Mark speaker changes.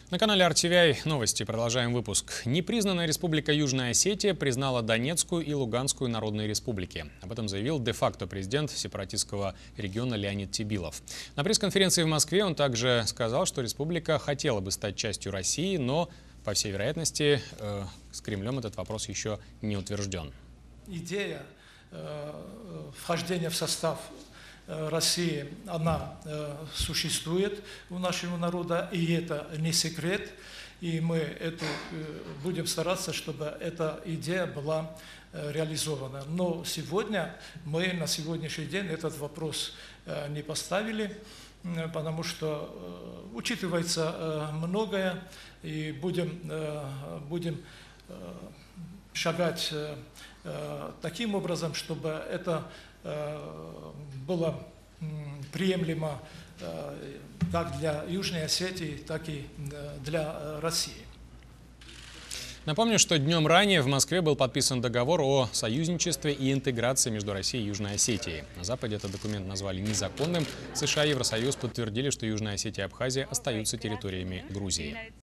Speaker 1: На канале RTVI новости. Продолжаем выпуск. Непризнанная республика Южная Осетия признала Донецкую и Луганскую народные республики. Об этом заявил де-факто президент сепаратистского региона Леонид Тибилов. На пресс-конференции в Москве он также сказал, что республика хотела бы стать частью России, но, по всей вероятности, с Кремлем этот вопрос еще не утвержден.
Speaker 2: Идея вхождения в состав России, она существует у нашего народа, и это не секрет. И мы будем стараться, чтобы эта идея была реализована. Но мы на сегодняшний день этот вопрос не поставили, потому что учитывается многое, и будем шагать таким образом, чтобы это было приемлемо как для Южной Осетии, так и для России.
Speaker 1: Напомню, что днем ранее в Москве был подписан договор о союзничестве и интеграции между Россией и Южной Осетией. На Западе этот документ назвали незаконным. США и Евросоюз подтвердили, что Южная Осетия и Абхазия остаются территориями Грузии.